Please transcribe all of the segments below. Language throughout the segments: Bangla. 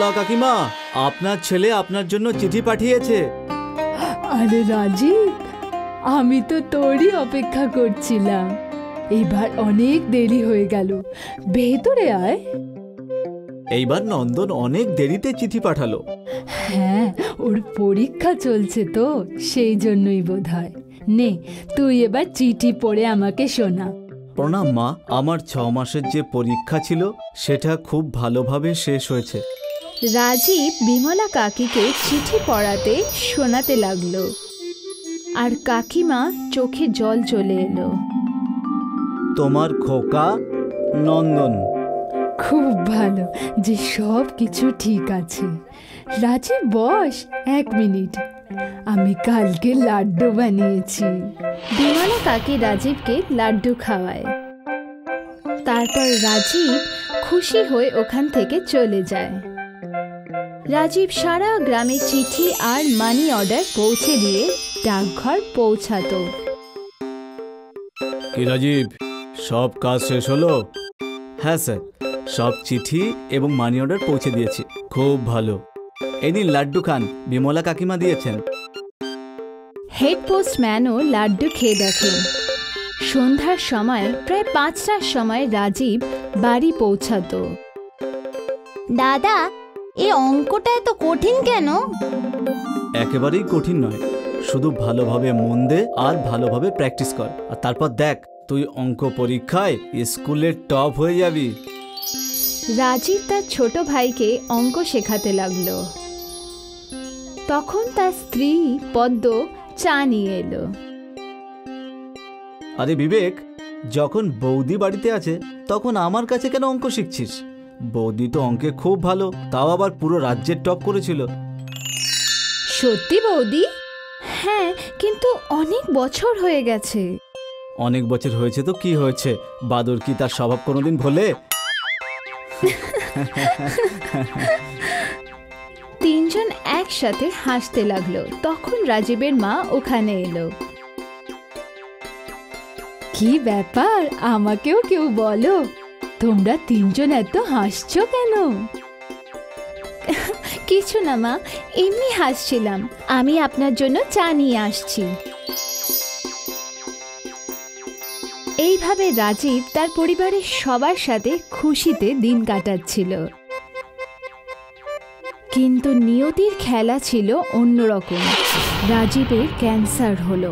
কাকিমা, আপনার ছেলে আপনার জন্য চিঠি পাঠিয়েছে। আরে রাজীব, আমি তো তোরই অপেক্ষা করছিলাম। এবার অনেক দেরি হয়ে গেল, ভেতরে আয়। এইবার নন্দন অনেক দেরিতে চিঠি পাঠালো। হ্যাঁ, ওর পরীক্ষা চলছে তো, সেই জন্যই বোধহয়। নে, তুই এবার চিঠি পড়ে আমাকে শোনা। প্রণাম মা, আমার 6 মাসের যে পরীক্ষা ছিল সেটা খুব ভালোভাবে শেষ হয়েছে। রাজীব বিমলা কাকিকে চিঠি পড়াতে শোনাতে লাগলো, আর কাকিমা চোখে জল চলে এলো। তোমার খোকা নন্দন। খুব ভালো যে সব কিছু ঠিক আছে। রাজীব বস, 1 মিনিট, আমি কালকে লাড্ডু বানিয়েছি। বিমলা কাকি রাজীবকে লাড্ডু খাওয়ায়। তারপর রাজীব খুশি হয়ে ওখান থেকে চলে যায়। রাজীব সারা গ্রামে চিঠি আর মানি অর্ডার পৌঁছে দিয়ে ডাকঘর পৌঁছাতো। কি রাজীব, সব কাজ শেষ হলো? হ্যাঁ স্যার, সব চিঠি এবং মানি অর্ডার পৌঁছে দিয়েছি। খুব ভালো, এই দিন লাড্ডু খান, বিমলা কাকিমা দিয়েছেন। হেড পোস্টম্যানও লাড্ডু খেয়ে দেখেন। সন্ধ্যার সময় প্রায় 5টার সময় রাজীব বাড়ি পৌঁছাতো। দাদা, এই অঙ্কটা এত কঠিন কেন? একেবারেই কঠিন নয়, শুধু ভালোভাবে মন দে আর ভালোভাবে প্র্যাকটিস কর, আর তারপর দেখ তুই অঙ্ক পরীক্ষায় স্কুলের টপ হয়ে যাবি। রাজীব তার ছোট ভাইকে অঙ্ক শেখাতে লাগলো। তখন তার স্ত্রী পদ্ম চা নিয়ে এলো। আরে বিবেক, যখন বৌদি বাড়িতে আছে তখন আমার কাছে কেন অঙ্ক শিখছিস? বৌদি তো অঙ্কে খুব ভালো, তাও আবার পুরো রাজ্যের টপ করেছিল। সত্যি বৌদি? হ্যাঁ, কিন্তু অনেক বছর হয়ে গেছে। অনেক বছর হয়েছে তো কি হয়েছে, বাদর কি তার স্বভাব কোনোদিন ভোলে? তিনজন একসাথে হাসতে লাগলো। তখন রাজীবের মা ওখানে এলো। কি ব্যাপার, আমাকেও কেউ বলো, তোমরা তিনজন এত হাসছো কেন? কিছু না মা, এমনি হাসছিলাম। আমি আপনার জন্য চা নিয়ে আসছি। এইভাবে রাজীব তার পরিবারের সবার সাথে খুশিতে দিন কাটাচ্ছিল। কিন্তু নিয়তির খেলা ছিল অন্যরকম। রাজীবের ক্যান্সার হলো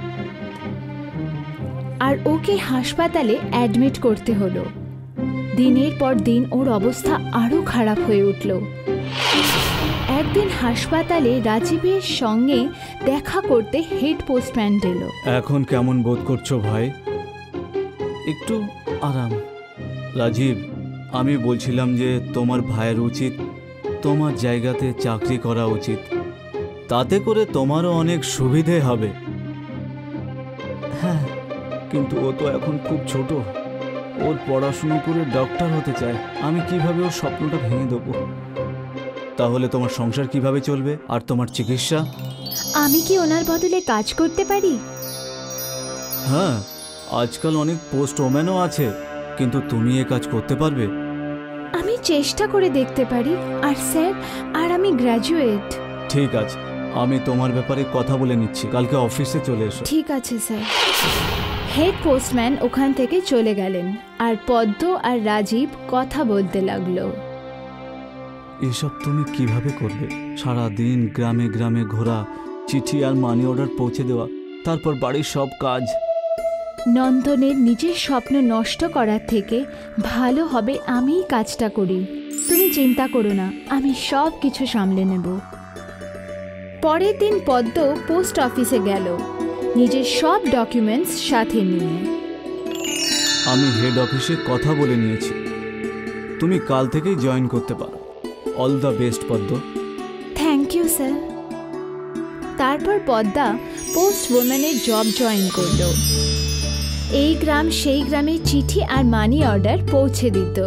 আর ওকে হাসপাতালে অ্যাডমিট করতে হলো। দিনের পর দিন ওর অবস্থা আরো খারাপ হয়ে উঠল। একদিন হাসপাতালে রাজীবের সঙ্গে দেখা করতে হেড পোস্টম্যান এলো। এখন কেমন বোধ করছো ভাই? একটু আরাম। রাজীব, আমি বলছিলাম যে তোমার ভাইয়ের উচিত তোমার জায়গাতে চাকরি করা উচিত, তাতে করে তোমারও অনেক সুবিধে হবে। হ্যাঁ, কিন্তু ও তো এখন খুব ছোট, ওর পড়াশুনো করে ডক্টর হতে চায়। আমি কিভাবে ওর স্বপ্নটা ভেঙে দেবো? তাহলে তোমার সংসার কিভাবে চলবে আর তোমার চিকিৎসা? আমি কি ওনার বদলে কাজ করতে পারি? হ্যাঁ, আজকাল অনেক পোস্ট ওম্যানও আছে, কিন্তু তুমি এ কাজ করতে পারবে? আমি চেষ্টা করে দেখতে পারি। আর স্যার, আর আমি গ্র্যাজুয়েট। ঠিক আছে, আমি তোমার ব্যাপারে কথা বলে নিচ্ছি, কালকে অফিসে চলে এসো। ঠিক আছে স্যার। হেড পোস্টম্যান ওখান থেকে চলে গেলেন আর পদ্ম আর রাজীব কথা বলতে লাগলো। এসব তুমি কিভাবে করবে? সারা দিন গ্রামে গ্রামে ঘোরা, চিঠি আর মানি অর্ডার পৌঁছে দেওয়া, তারপর বাড়ির সব কাজ। নন্দনের নিজের স্বপ্ন নষ্ট করার থেকে ভালো হবে আমিই কাজটা করি। তুমি চিন্তা করো না, আমি সব কিছু সামলে নেব। পরের দিন পদ্ম পোস্ট অফিসে গেল নিজের সব ডকুমেন্টস সাথে নিয়ে। আমি হেড অফিসে কথা বলে নিয়েছি, তুমি কাল থেকেই জয়েন করতে পারো। All the best Padma. Thank you sir. তারপর পদ্মা পোস্ট ওম্যানের জব জয়েন করল। এই গ্রাম সেই গ্রামে চিঠি আর মানি অর্ডার পৌঁছে দিত।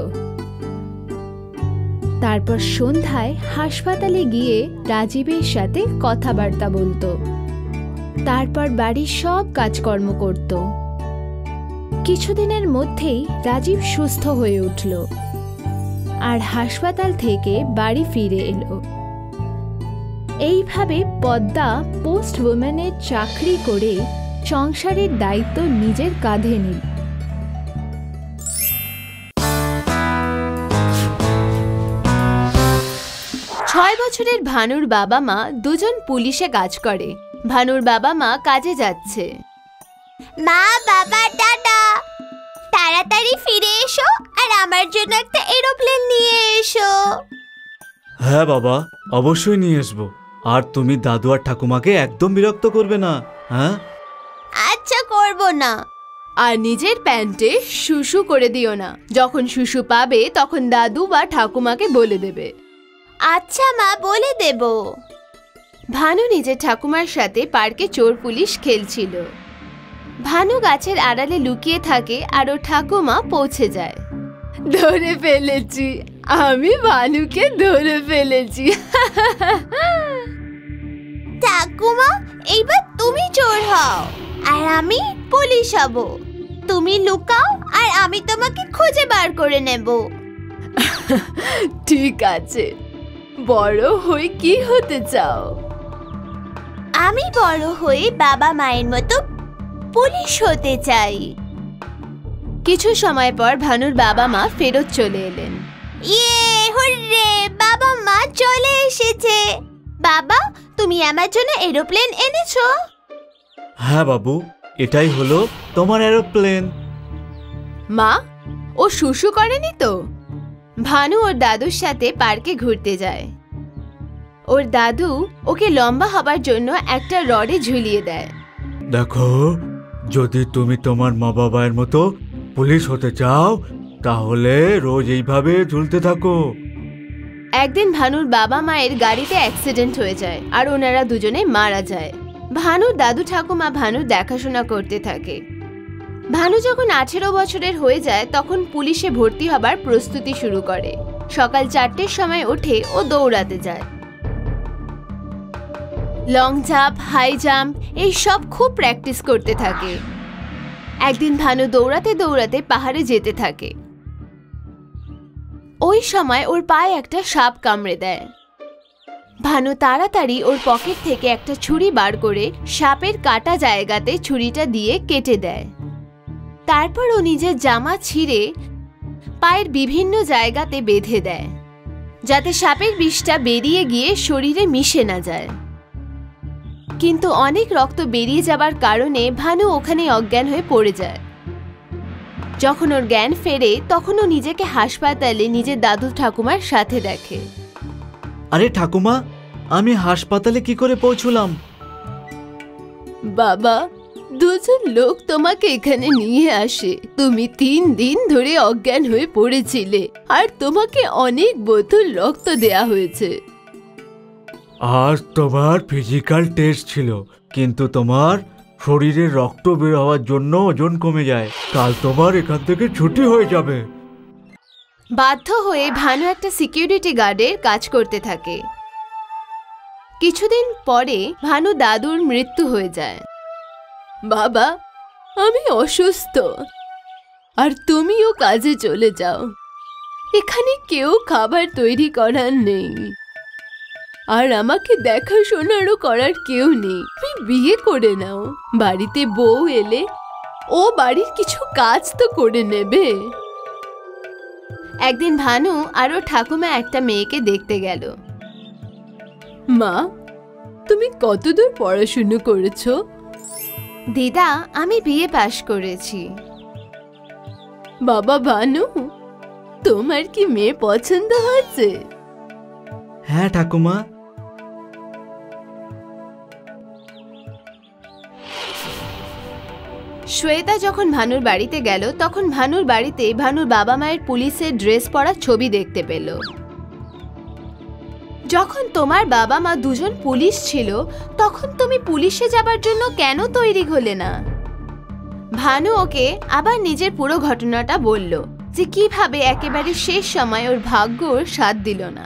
তারপর সন্ধ্যায় হাসপাতালে গিয়ে রাজীবের সাথে কথাবার্তা বলতো। তারপর বাড়ির সব কাজকর্ম করত। কিছুদিনের মধ্যেই রাজীব সুস্থ হয়ে উঠল আর হাসপাতাল থেকে বাড়ি ফিরে এলো। এইভাবে পদ্মা পোস্ট ওম্যানের চাকরি করে সংসারের দায়িত্ব নিজের কাঁধে নিল। 6 বছরের ভানুর বাবা মা দুজন পুলিশে কাজ করে। ভানুর বাবা মা কাজে যাচ্ছে। মা বাবা টাটা, তাড়াতাড়ি ফিরে এসো আর আমার জন্য একটা এরোপ্লেন নিয়ে এসো। হ্যাঁ বাবা, অবশ্যই নিয়ে আসবো। আর তুমি দাদু আর ঠাকুমাকে একদম বিরক্ত করবে না, হ্যাঁ? আচ্ছা, করব না। আর নিজের প্যান্টে শুশু করে দিও না। যখন শুশু পাবে তখন দাদু বা ঠাকুমাকে বলে দেবে। আচ্ছা মা, বলে দেব। ভানু নিজের ঠাকুমার সাথে পার্কে চোর পুলিশ খেলছিল। ভানু গাছের আড়ালে লুকিয়ে থাকে আর ওর ঠাকুমা পৌঁছে যায়। ধরে ফেলেছি, আমি ভানুকে ধরে ফেলেছি। ঠাকুমা, এইবার তুমি চোর হও আর আমি পুলিশ হব। তুমি লুকাও আর আমি তোমাকে খুঁজে বার করে নেব। ঠিক আছে, বড় হয়ে কি হতে চাও? আমি বড় হয়ে বাবা মায়ের মতো পুলিশ হতে চাই। কিছু সময় পর ভানুর বাবা মা ফেরত চলে এলেন। ইয়ে, হুররে, বাবা মা চলে এসেছে। বাবা, তুমি আমার জন্য এরোপ্লেন এনেছো? হ্যাঁ বাবু, এটাই হলো তোমার এরোপ্লেন। মা, ও শুশু করেনি তো? ভানু ওর দাদুর সাথে পার্কে ঘুরতে যায়। ওর দাদু ওকে লম্বা হবার জন্য একটা রডে ঝুলিয়ে দেয়। দেখো, যদি তুমি তোমার মা বাবার মতো পুলিশ হতে চাও তাহলে রোজ এইভাবে ঝুলতে থাকো। একদিন ভানুর বাবা মায়ের গাড়িতে অ্যাক্সিডেন্ট হয়ে যায় আর ওনারা দুজনে মারা যায়। ভানুর দাদু ঠাকুমা ভানুর দেখাশোনা করতে থাকে। ভানু যখন 18 বছরের হয়ে যায় তখন পুলিশে ভর্তি হবার প্রস্তুতি শুরু করে। সকাল 4টের সময় ওঠে ও দৌড়াতে যায়। লং জাম্প, হাই জাম্প এই সব খুব প্র্যাকটিস করতে থাকে। একদিন ভানু দৌড়াতে দৌড়াতে পাহাড়ে যেতে থাকে। ওই সময় ওর পায়ে একটা সাপ কামড়ে দেয়। ভানু তাড়াতাড়ি ওর পকেট থেকে একটা ছুরি বার করে সাপের কাটা জায়গাতে ছুরিটা দিয়ে কেটে দেয়। তারপর ও নিজের জামা ছিঁড়ে পায়ের বিভিন্ন জায়গাতে বেঁধে দেয়, যাতে সাপের বিষটা বেরিয়ে গিয়ে শরীরে মিশে না যায়। কিন্তু অনেক রক্ত বেরিয়ে যাবার কারণে ভানু ওখানে অজ্ঞান হয়ে পড়ে যায়। যখন ওর জ্ঞান ফেরে তখন ও নিজেকে হাসপাতালে নিজের দাদু ঠাকুমার সাথে দেখে। আরে ঠাকুমা, আমি হাসপাতালে কি করে পৌঁছলাম? বাবা, দুজন লোক তোমাকে এখানে নিয়ে আসে। তুমি 3 দিন ধরে অজ্ঞান হয়ে পড়েছিলে আর তোমাকে অনেক বোতল রক্ত দেয়া হয়েছে। আজ তোমার ফিজিক্যাল টেস্ট ছিল, কিন্তু তোমার শরীরে রক্ত বের হওয়ার জন্য ওজন কমে যায়। কাল তোমার এখান থেকে ছুটি হয়ে যাবে। বাধ্য হয়ে ভানু একটা সিকিউরিটি গার্ডের কাজ করতে থাকে। কিছুদিন পরে ভানু দাদুর মৃত্যু হয়ে যায়। বাবা, আমি অসুস্থ আর তুমিও কাজে চলে যাও। এখানে কেউ খাবার তৈরি করার নেই আর আমাকে দেখাশোনারও করার কেউ নেই। তুমি বিয়ে করে নাও, বাড়িতে বউ এলে ও বাড়ির কিছু কাজ তো করে নেবে। একদিন ভানু আর ওর ঠাকুমা একটা মেয়েকে দেখতে গেল। মা, তুমি কতদূর পড়াশুনো করেছো? দিদা, আমি বিয়ে পাশ করেছি। বাবা ভানু, তোমার কি মেয়ে পছন্দ হয়েছে? হ্যাঁ ঠাকুমা। শ্বেতা যখন ভানুর বাড়িতে গেল তখন ভানুর বাড়িতে ভানুর বাবা মায়ের পুলিশের ড্রেস পরা ছবি দেখতে পেল। যখন তোমার বাবা মা দুজন পুলিশ ছিল তখন তুমি পুলিশে যাবার জন্য কেন তৈরি হলে না? ভানু ওকে আবার নিজের পুরো ঘটনাটা বলল যে কিভাবে একেবারে শেষ সময় ওর ভাগ্য ওর সাথ দিল না।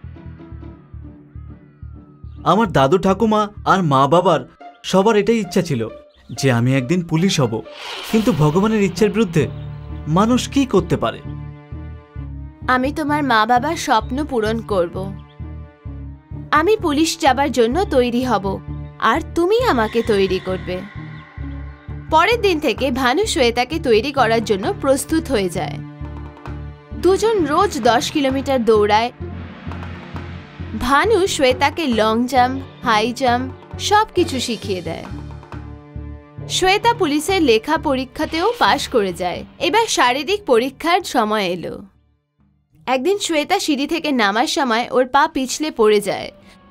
আমার দাদু ঠাকুমা আর মা বাবার সবার এটাই ইচ্ছা ছিল যে আমি একদিন পুলিশ হব, কিন্তু ভগবানের ইচ্ছার বিরুদ্ধে মানুষ কি করতে পারে? আমি তোমার মা বাবার স্বপ্ন পূরণ করব। আমি পুলিশ যাবার জন্য তৈরি হব আর তুমি আমাকে তৈরি করবে। পরের দিন থেকে ভানু শ্বেতাকে তৈরি করার জন্য প্রস্তুত হয়ে যায়। দুজন রোজ 10 কিলোমিটার দৌড়ায়। ভানু শ্বেতাকে লং জাম্প, হাই জাম্প সবকিছু শিখিয়ে দেয়। শ্বেতা পুলিশের লেখা পরীক্ষাতেও পাশ করে যায়। এবার শারীরিক পরীক্ষার সময় এলো। একদিন শ্বেতা সিঁড়ি থেকে নামার সময় ওর পা পিছলে পড়ে যায়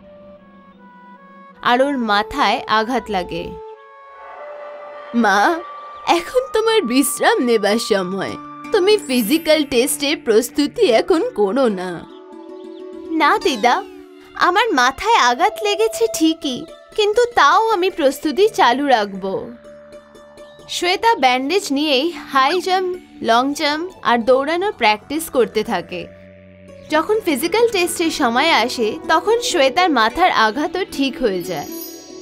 আর ওর মাথায় আঘাত লাগে। মা, এখন তোমার বিশ্রাম নেবার সময়। তুমি ফিজিক্যাল টেস্টের প্রস্তুতি এখন করো না। না দিদা, আমার মাথায় আঘাত লেগেছে ঠিকই, কিন্তু তাও আমি প্রস্তুতি চালু রাখব। শ্বেতা ব্যান্ডেজ নিয়েই হাই জাম্প, লং জাম্প আর দৌড়ানোর প্র্যাকটিস করতে থাকে। যখন ফিজিক্যাল টেস্টের সময় আসে তখন শ্বেতার মাথার আঘাতও ঠিক হয়ে যায়।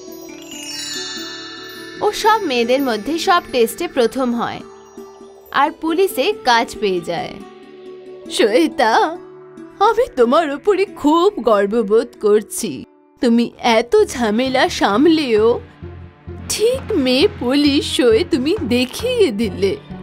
ও সব মেয়েদের মধ্যে সব টেস্টে প্রথম হয় আর পুলিশে কাজ পেয়ে যায়। শ্বেতা, আমি তোমার উপরে খুব গর্ববোধ করছি। তুমি এত ঝামেলা সামলেও ঠিক মেয়ে পুলিশ হয়ে তুমি দেখিয়ে দিলে।